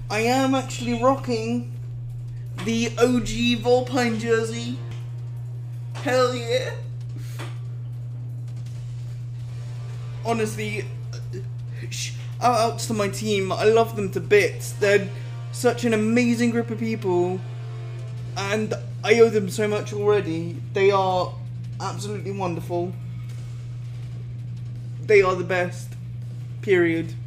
I am actually rocking the OG Volpine jersey. Hell yeah. Honestly, shout outs to my team. I love them to bits. They're such an amazing group of people, and I owe them so much already. They are absolutely wonderful. They are the best. Period.